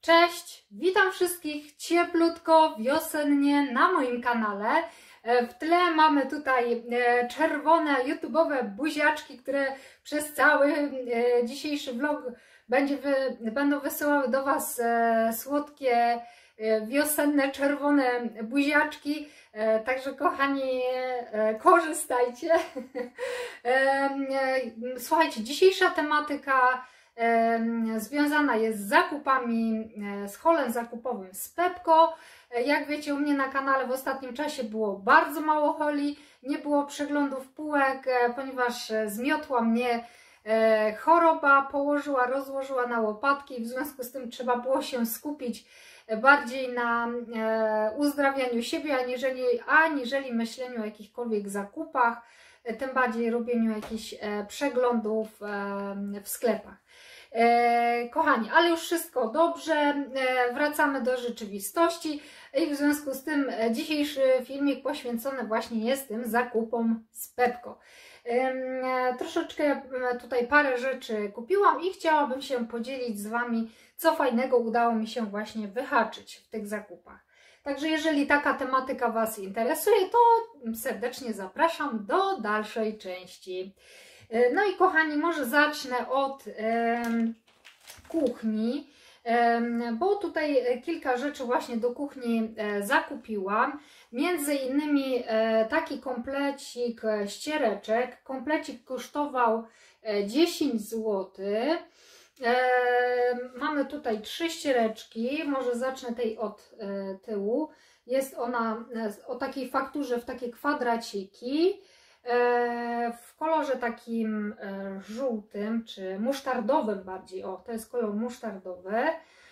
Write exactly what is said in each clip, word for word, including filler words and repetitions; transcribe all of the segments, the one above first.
Cześć, witam wszystkich cieplutko, wiosennie na moim kanale. W tle mamy tutaj czerwone YouTube'owe buziaczki, które przez cały dzisiejszy vlog będzie wy, będą wysyłały do Was słodkie, wiosenne, czerwone buziaczki. Także kochani, korzystajcie. Słuchajcie, dzisiejsza tematyka związana jest z zakupami, z haulem zakupowym z Pepco. Jak wiecie, u mnie na kanale w ostatnim czasie było bardzo mało hauli, nie było przeglądów półek, ponieważ zmiotła mnie choroba, położyła, rozłożyła na łopatki, w związku z tym trzeba było się skupić bardziej na uzdrawianiu siebie, aniżeli, aniżeli myśleniu o jakichkolwiek zakupach, tym bardziej robieniu jakichś przeglądów w sklepach. Kochani, ale już wszystko dobrze, wracamy do rzeczywistości i w związku z tym dzisiejszy filmik poświęcony właśnie jest tym zakupom z Pepco. Troszeczkę tutaj parę rzeczy kupiłam i chciałabym się podzielić z Wami, co fajnego udało mi się właśnie wyhaczyć w tych zakupach. Także jeżeli taka tematyka Was interesuje, to serdecznie zapraszam do dalszej części. No i kochani, może zacznę od e, kuchni, e, bo tutaj kilka rzeczy właśnie do kuchni e, zakupiłam. Między innymi e, taki komplecik ściereczek. Komplecik kosztował e, dziesięć złotych. E, mamy tutaj trzy ściereczki, może zacznę tej od e, tyłu. Jest ona e, o takiej fakturze w takie kwadraciki. W kolorze takim żółtym, czy musztardowym bardziej, o, to jest kolor musztardowy.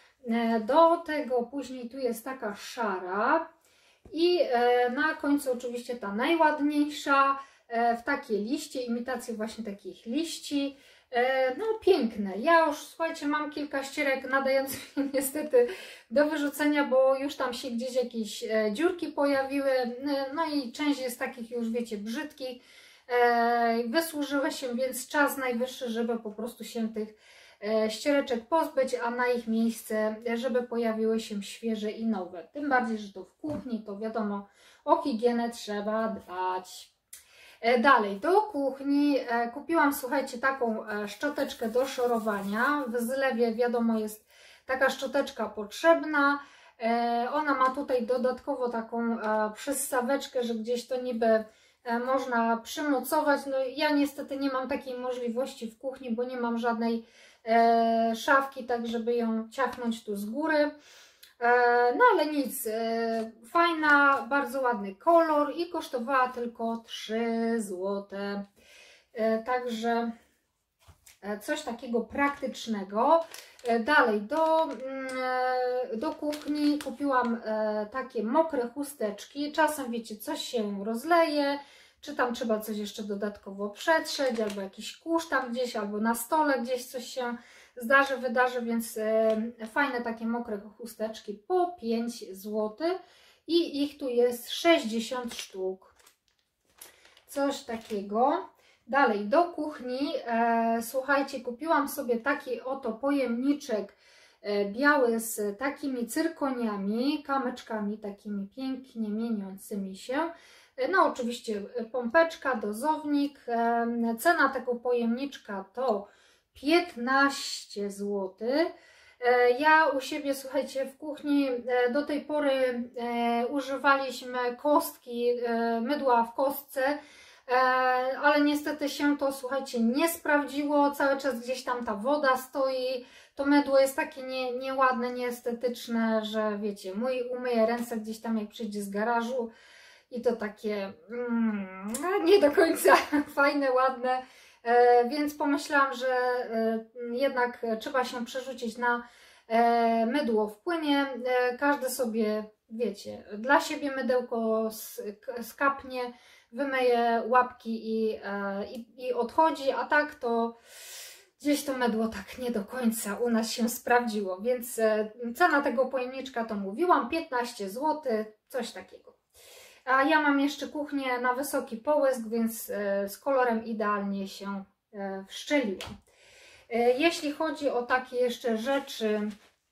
Do tego później tu jest taka szara i na końcu oczywiście ta najładniejsza w takie liście, imitacje właśnie takich liści. No piękne. Ja już, słuchajcie, mam kilka ścierek nadających się niestety do wyrzucenia, bo już tam się gdzieś jakieś dziurki pojawiły, no i część jest takich już, wiecie, brzydkich. Wysłużyły się, więc czas najwyższy, żeby po prostu się tych ściereczek pozbyć, a na ich miejsce, żeby pojawiły się świeże i nowe. Tym bardziej, że to w kuchni, to wiadomo, o higienę trzeba dbać. Dalej, do kuchni kupiłam, słuchajcie, taką szczoteczkę do szorowania. W zlewie, wiadomo, jest taka szczoteczka potrzebna. Ona ma tutaj dodatkowo taką przyssaweczkę, że gdzieś to niby można przymocować. No ja niestety nie mam takiej możliwości w kuchni, bo nie mam żadnej szafki, tak żeby ją ciachnąć tu z góry. No ale nic, fajna, bardzo ładny kolor i kosztowała tylko trzy złote. Także coś takiego praktycznego. Dalej, do, do kuchni kupiłam takie mokre chusteczki. Czasem, wiecie, coś się rozleje, czy tam trzeba coś jeszcze dodatkowo przetrzeć, albo jakiś kurz tam gdzieś, albo na stole gdzieś coś się zdarzy, wydarzy, więc fajne takie mokre chusteczki po pięć złotych i ich tu jest sześćdziesiąt sztuk. Coś takiego. Dalej, do kuchni, e, słuchajcie, kupiłam sobie taki oto pojemniczek e, biały z takimi cyrkoniami, kamyczkami takimi pięknie mieniącymi się. E, no oczywiście pompeczka, dozownik. E, cena tego pojemniczka to piętnaście złotych. E, ja u siebie, słuchajcie, w kuchni e, do tej pory e, używaliśmy kostki, e, mydła w kostce, ale niestety się to, słuchajcie, nie sprawdziło, cały czas gdzieś tam ta woda stoi, to mydło jest takie nie, nieładne, nieestetyczne, że wiecie, mój umyje ręce gdzieś tam jak przyjdzie z garażu i to takie mm, nie do końca fajne, ładne, e, więc pomyślałam, że e, jednak trzeba się przerzucić na e, mydło w płynie, e, każdy sobie, wiecie, dla siebie mydełko skapnie, wymyje łapki i, i, i odchodzi, a tak to gdzieś to mydło tak nie do końca u nas się sprawdziło, więc cena tego pojemniczka to mówiłam, piętnaście złotych, coś takiego. A ja mam jeszcze kuchnię na wysoki połysk, więc z kolorem idealnie się wszczeliłam. Jeśli chodzi o takie jeszcze rzeczy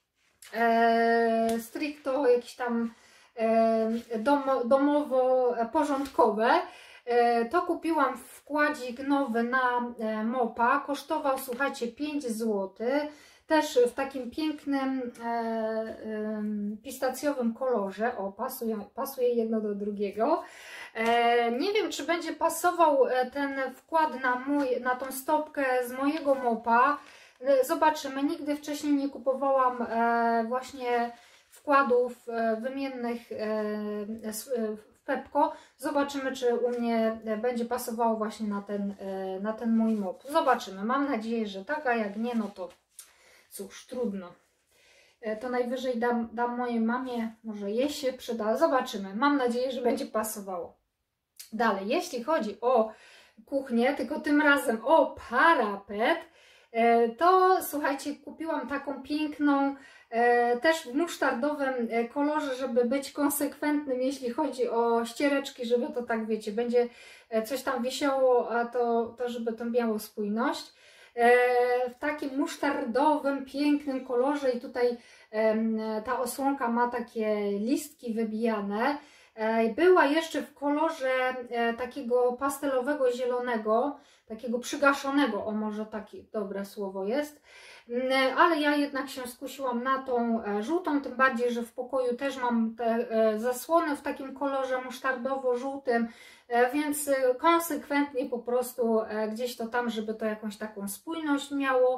e, stricto jakieś tam e, dom, domowo-porządkowe, e, to kupiłam wkładzik nowy na e, mopa. Kosztował, słuchajcie, pięć złotych. Też w takim pięknym e, e, pistacjowym kolorze. O, pasuje, pasuje jedno do drugiego. E, nie wiem, czy będzie pasował ten wkład na, mój, na tą stopkę z mojego mopa. E, zobaczymy. Nigdy wcześniej nie kupowałam e, właśnie wkładów e, wymiennych e, w Pepco. Zobaczymy, czy u mnie będzie pasowało właśnie na ten, e, na ten mój mop. Zobaczymy. Mam nadzieję, że tak, a jak nie, no to cóż, trudno. To najwyżej dam, dam mojej mamie, może jej się przyda. Zobaczymy. Mam nadzieję, że będzie pasowało. Dalej, jeśli chodzi o kuchnię, tylko tym razem o parapet, to słuchajcie, kupiłam taką piękną, też w musztardowym kolorze, żeby być konsekwentnym, jeśli chodzi o ściereczki, żeby to tak, wiecie, będzie coś tam wisiało, a to, to żeby to miało spójność. W takim musztardowym, pięknym kolorze i tutaj ta osłonka ma takie listki wybijane. Była jeszcze w kolorze takiego pastelowego, zielonego, takiego przygaszonego, o może takie dobre słowo jest, ale ja jednak się skusiłam na tą żółtą, tym bardziej, że w pokoju też mam te zasłony w takim kolorze musztardowo-żółtym, więc konsekwentnie po prostu gdzieś to tam, żeby to jakąś taką spójność miało.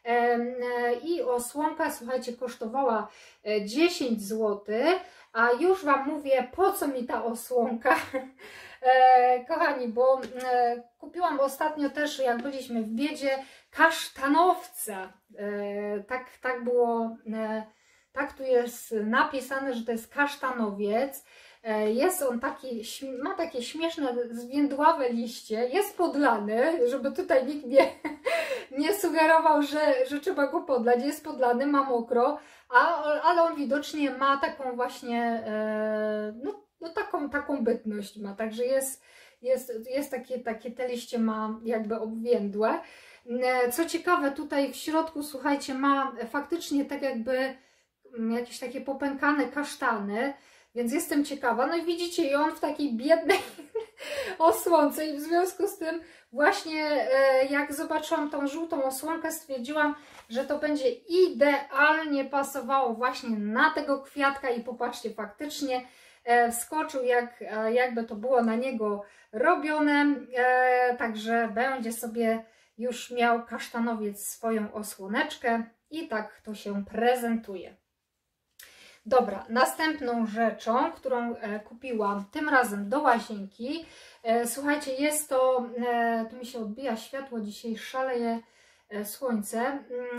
I osłonka, słuchajcie, kosztowała dziesięć złotych, a już Wam mówię, po co mi ta osłonka. Kochani, bo kupiłam ostatnio też, jak byliśmy w biedzie, kasztanowca. Tak, tak było, tak tu jest napisane, że to jest kasztanowiec. Jest on taki, ma takie śmieszne, zwiędławe liście, jest podlany, żeby tutaj nikt nie, nie sugerował, że, że trzeba go podlać, jest podlany, ma mokro, a, ale on widocznie ma taką właśnie, no, no taką, taką bytność ma, także jest, jest, jest takie, takie, te liście ma jakby obwiędłe. Co ciekawe, tutaj w środku, słuchajcie, ma faktycznie tak jakby jakieś takie popękane kasztany, więc jestem ciekawa. No i widzicie, i on w takiej biednej osłonce i w związku z tym właśnie jak zobaczyłam tą żółtą osłonkę, stwierdziłam, że to będzie idealnie pasowało właśnie na tego kwiatka i popatrzcie, faktycznie wskoczył, jak, jakby to było na niego robione, także będzie sobie już miał kasztanowiec swoją osłoneczkę i tak to się prezentuje. Dobra, następną rzeczą, którą kupiłam tym razem do łazienki, słuchajcie, jest to, tu mi się odbija światło, dzisiaj szaleje słońce,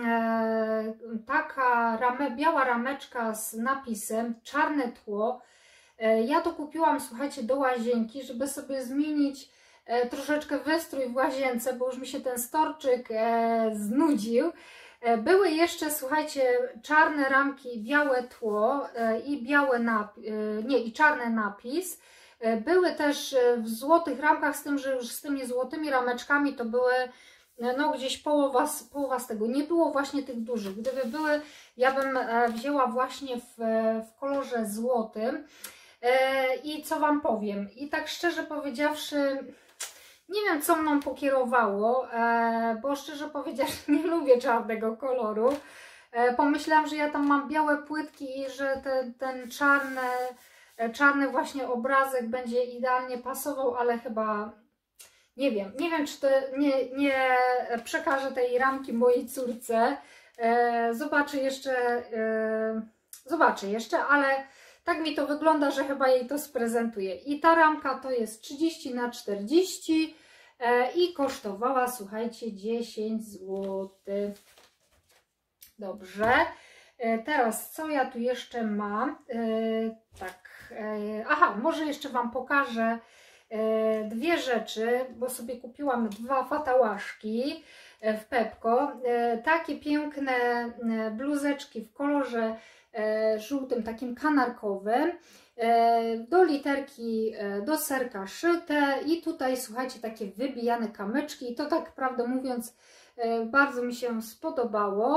taka rame, biała rameczka z napisem czarne tło. Ja to kupiłam, słuchajcie, do łazienki, żeby sobie zmienić troszeczkę wystrój w łazience, bo już mi się ten storczyk znudził. Były jeszcze, słuchajcie, czarne ramki, białe tło i białe napis, nie, i czarny napis. Były też w złotych ramkach, z tym, że już z tymi złotymi rameczkami to były no gdzieś połowa, połowa z tego. Nie było właśnie tych dużych. Gdyby były, ja bym wzięła właśnie w, w kolorze złotym. I co Wam powiem? I tak szczerze powiedziawszy, nie wiem, co mną pokierowało, bo szczerze powiedziawszy nie lubię czarnego koloru. Pomyślałam, że ja tam mam białe płytki i że ten, ten czarny, czarny właśnie obrazek będzie idealnie pasował, ale chyba nie wiem, nie wiem, czy to nie, nie przekażę tej ramki mojej córce. Zobaczę jeszcze, zobaczę jeszcze, ale tak mi to wygląda, że chyba jej to sprezentuję. I ta ramka to jest trzydzieści na czterdzieści i kosztowała, słuchajcie, dziesięć złotych. Dobrze. Teraz co ja tu jeszcze mam? Tak. Aha, może jeszcze Wam pokażę dwie rzeczy, bo sobie kupiłam dwa fatałaszki w Pepco. Takie piękne bluzeczki w kolorze żółtym, takim kanarkowym, do literki, do serka szyte i tutaj, słuchajcie, takie wybijane kamyczki i to tak prawdę mówiąc bardzo mi się spodobało.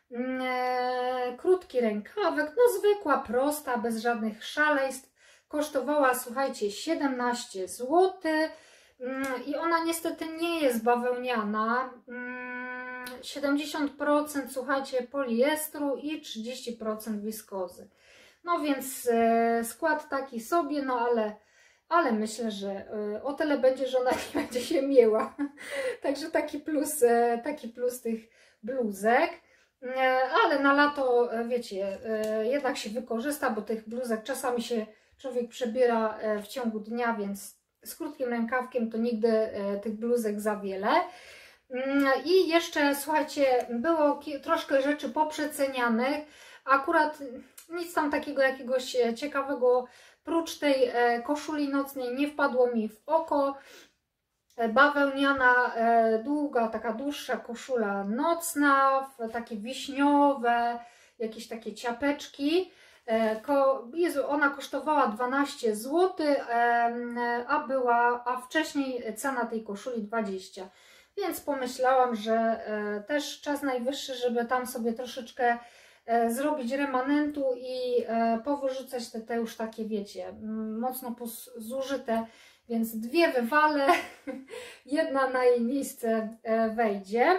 e, krótki rękawek, no zwykła, prosta, bez żadnych szaleństw. Kosztowała, słuchajcie, siedemnaście złotych i ona niestety nie jest bawełniana. siedemdziesiąt procent, słuchajcie, poliestru i trzydzieści procent wiskozy. No więc e, skład taki sobie, no ale, ale myślę, że e, o tyle będzie, że ona nie będzie się mięła. Także taki plus, e, taki plus tych bluzek. E, ale na lato, e, wiecie, e, jednak się wykorzysta, bo tych bluzek czasami się człowiek przebiera e, w ciągu dnia, więc z krótkim rękawkiem to nigdy e, tych bluzek za wiele. I jeszcze, słuchajcie, było troszkę rzeczy poprzecenianych. Akurat nic tam takiego jakiegoś ciekawego, prócz tej koszuli nocnej, nie wpadło mi w oko. Bawełniana, długa, taka dłuższa koszula nocna, takie wiśniowe, jakieś takie ciapeczki. Jezu, ona kosztowała dwanaście złotych, a była, a wcześniej cena tej koszuli dwadzieścia. Więc pomyślałam, że e, też czas najwyższy, żeby tam sobie troszeczkę e, zrobić remanentu i e, powyrzucać te, te już takie, wiecie, mocno zużyte. Więc dwie wywalę, jedna na jej miejsce e, wejdzie.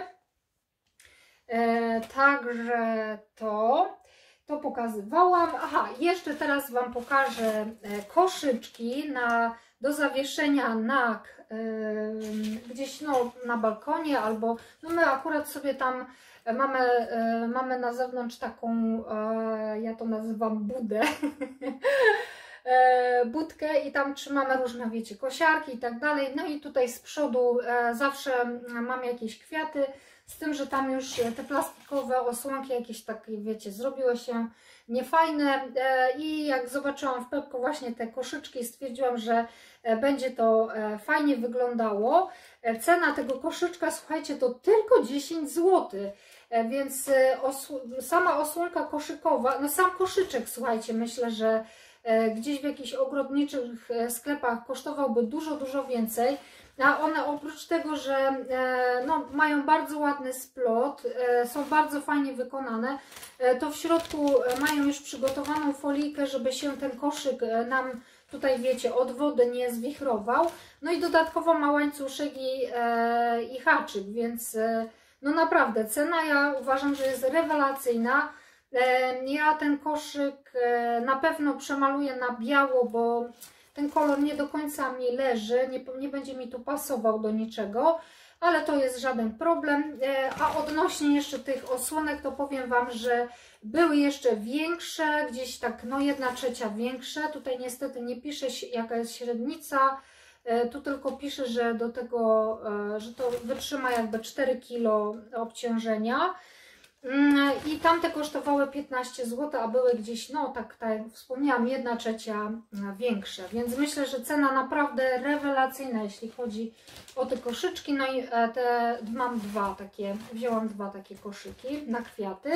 E, także to, to pokazywałam. Aha, jeszcze teraz Wam pokażę e, koszyczki na, do zawieszenia na gdzieś no, na balkonie, albo no my akurat sobie tam mamy, mamy na zewnątrz taką, ja to nazywam budę, budkę i tam trzymamy różne, wiecie, kosiarki i tak dalej. No i tutaj z przodu zawsze mam jakieś kwiaty, z tym, że tam już te plastikowe osłonki jakieś takie, wiecie, zrobiły się niefajne i jak zobaczyłam w Pepco właśnie te koszyczki, stwierdziłam, że będzie to fajnie wyglądało. Cena tego koszyczka, słuchajcie, to tylko dziesięć złotych, więc osł sama osłonka koszykowa, no sam koszyczek, słuchajcie, myślę, że gdzieś w jakichś ogrodniczych sklepach kosztowałby dużo, dużo więcej. A one oprócz tego, że no, mają bardzo ładny splot, są bardzo fajnie wykonane, to w środku mają już przygotowaną folijkę, żeby się ten koszyk nam tutaj, wiecie, od wody nie zwichrował. No i dodatkowo ma łańcuszek i, i haczyk, więc no naprawdę cena, ja uważam, że jest rewelacyjna. Ja ten koszyk na pewno przemaluję na biało, bo ten kolor nie do końca mi leży, nie, nie będzie mi tu pasował do niczego, ale to jest żaden problem. A odnośnie jeszcze tych osłonek, to powiem Wam, że były jeszcze większe, gdzieś tak no jedna trzecia większe. Tutaj niestety nie pisze jaka jest średnica, tu tylko pisze, że do tego, że to wytrzyma jakby cztery kilo obciążenia. I tamte kosztowały piętnaście złotych, a były gdzieś, no tak, tak jak wspomniałam, jedna trzecia większe. Więc myślę, że cena naprawdę rewelacyjna, jeśli chodzi o te koszyczki. No i te mam dwa takie, wzięłam dwa takie koszyki na kwiaty.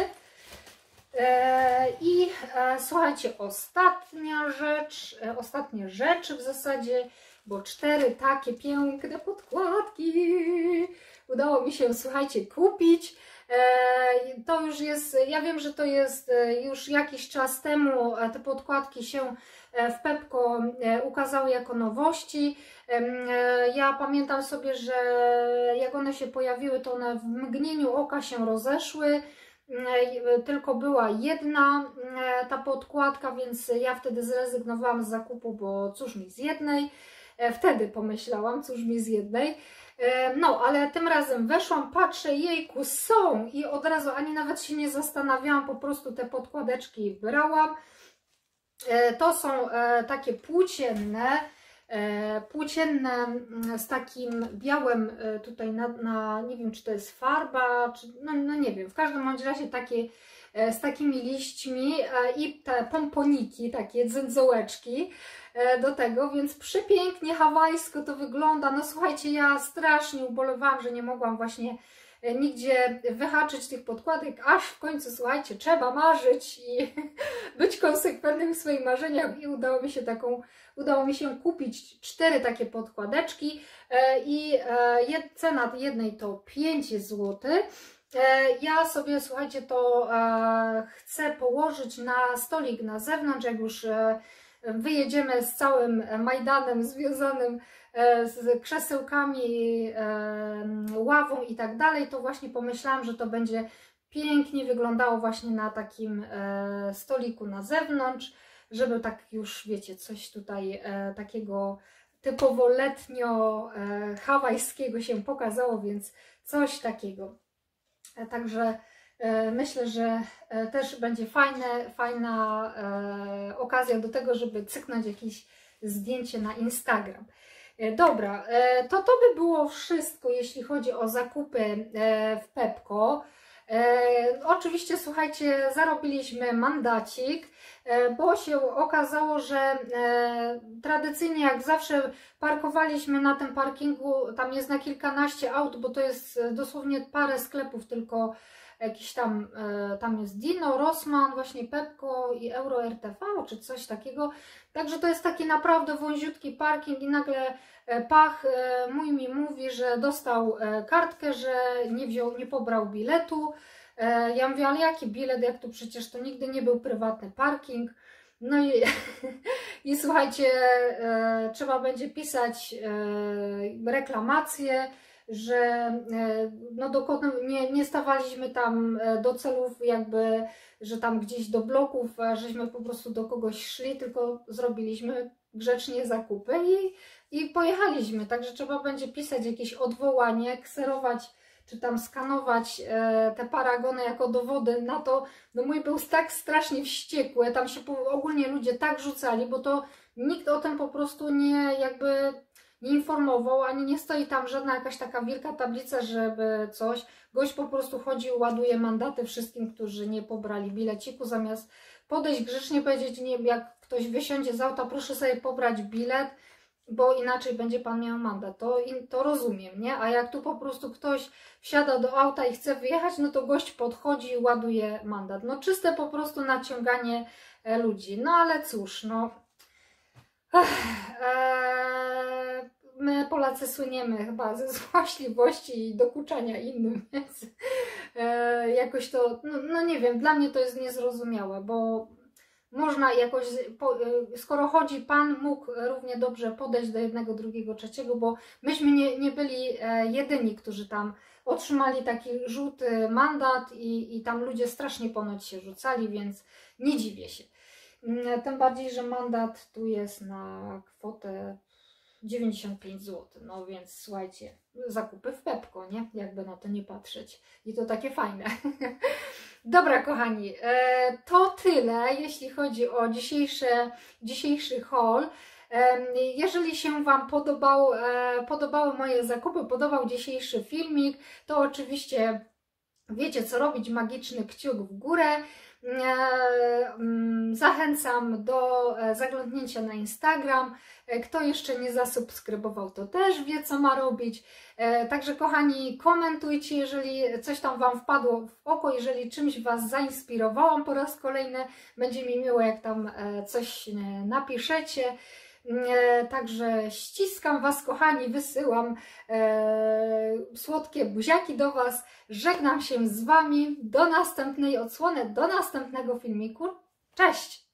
I słuchajcie, ostatnia rzecz, ostatnie rzeczy w zasadzie, bo cztery takie piękne podkładki udało mi się, słuchajcie, kupić. To już jest, ja wiem, że to jest już jakiś czas temu, te podkładki się w Pepco ukazały jako nowości. Ja pamiętam sobie, że jak one się pojawiły, to one w mgnieniu oka się rozeszły. Tylko była jedna ta podkładka, więc ja wtedy zrezygnowałam z zakupu, bo cóż mi z jednej. Wtedy pomyślałam, cóż mi z jednej. No, ale tym razem weszłam, patrzę, jejku, są i od razu ani nawet się nie zastanawiałam, po prostu te podkładeczki brałam. To są takie płócienne, płócienne z takim białym tutaj na, na nie wiem, czy to jest farba, czy, no, no nie wiem, w każdym bądź razie takie z takimi liśćmi i te pomponiki, takie dzędzołeczki do tego, więc przepięknie hawajsko to wygląda. No słuchajcie, ja strasznie ubolewałam, że nie mogłam właśnie nigdzie wyhaczyć tych podkładek, aż w końcu, słuchajcie, trzeba marzyć i być konsekwentnym w swoich marzeniach i udało mi się taką, udało mi się kupić cztery takie podkładeczki i cena jednej to pięć złotych. Ja sobie, słuchajcie, to chcę położyć na stolik na zewnątrz, jak już wyjedziemy z całym Majdanem związanym z krzesełkami, ławą i tak dalej, to właśnie pomyślałam, że to będzie pięknie wyglądało właśnie na takim stoliku na zewnątrz, żeby tak już, wiecie, coś tutaj takiego typowo letnio hawajskiego się pokazało, więc coś takiego. Także myślę, że też będzie fajne, fajna okazja do tego, żeby cyknąć jakieś zdjęcie na Instagram. Dobra, to to by było wszystko, jeśli chodzi o zakupy w Pepco. Oczywiście, słuchajcie, zarobiliśmy mandacik, bo się okazało, że tradycyjnie jak zawsze parkowaliśmy na tym parkingu, tam jest na kilkanaście aut, bo to jest dosłownie parę sklepów, tylko jakiś tam, tam jest Dino, Rossmann, właśnie Pepco i Euro R T V, czy coś takiego. Także to jest taki naprawdę wąziutki parking i nagle Pach mój mi mówi, że dostał kartkę, że nie wziął, nie pobrał biletu. Ja mówię, ale jaki bilet, jak tu przecież to nigdy nie był prywatny parking. No i, i słuchajcie, trzeba będzie pisać reklamację, że no dokładnie nie, nie stawaliśmy tam do celów jakby, że tam gdzieś do bloków, a żeśmy po prostu do kogoś szli, tylko zrobiliśmy grzecznie zakupy i, i pojechaliśmy. Także trzeba będzie pisać jakieś odwołanie, kserować czy tam skanować te paragony jako dowody na to. No mój był tak strasznie wściekły, tam się ogólnie ludzie tak rzucali, bo to nikt o tym po prostu nie jakby nie informował, ani nie stoi tam żadna jakaś taka wielka tablica, żeby coś. Gość po prostu chodził, ładuje mandaty wszystkim, którzy nie pobrali bileciku, zamiast podejść grzecznie, powiedzieć, nie, jak ktoś wysiądzie z auta, proszę sobie pobrać bilet, bo inaczej będzie pan miał mandat. To, to rozumiem, nie? A jak tu po prostu ktoś wsiada do auta i chce wyjechać, no to gość podchodzi i ładuje mandat. No czyste po prostu naciąganie ludzi. No ale cóż, no... Eee, my Polacy słyniemy chyba ze złośliwości i dokuczania innym, więc eee, jakoś to, no, no nie wiem, dla mnie to jest niezrozumiałe, bo można jakoś, skoro chodzi pan, mógł równie dobrze podejść do jednego, drugiego, trzeciego, bo myśmy nie, nie byli jedyni, którzy tam otrzymali taki żółty mandat i, i tam ludzie strasznie ponoć się rzucali, więc nie dziwię się. Tym bardziej, że mandat tu jest na kwotę dziewięćdziesiąt pięć złotych, no więc słuchajcie, zakupy w Pepco, nie? Jakby na to nie patrzeć. I to takie fajne. Dobra, kochani, to tyle, jeśli chodzi o dzisiejsze, dzisiejszy haul. Jeżeli się Wam podobał, podobały moje zakupy, podobał dzisiejszy filmik, to oczywiście wiecie co robić, magiczny kciuk w górę. Zachęcam do zaglądnięcia na Instagram. Kto jeszcze nie zasubskrybował, to też wie, co ma robić. Także kochani, komentujcie, jeżeli coś tam Wam wpadło w oko, jeżeli czymś Was zainspirowałam po raz kolejny. Będzie mi miło, jak tam coś napiszecie. Także ściskam Was, kochani, wysyłam e, słodkie buziaki do Was. Żegnam się z Wami. Do następnej odsłony, do następnego filmiku. Cześć!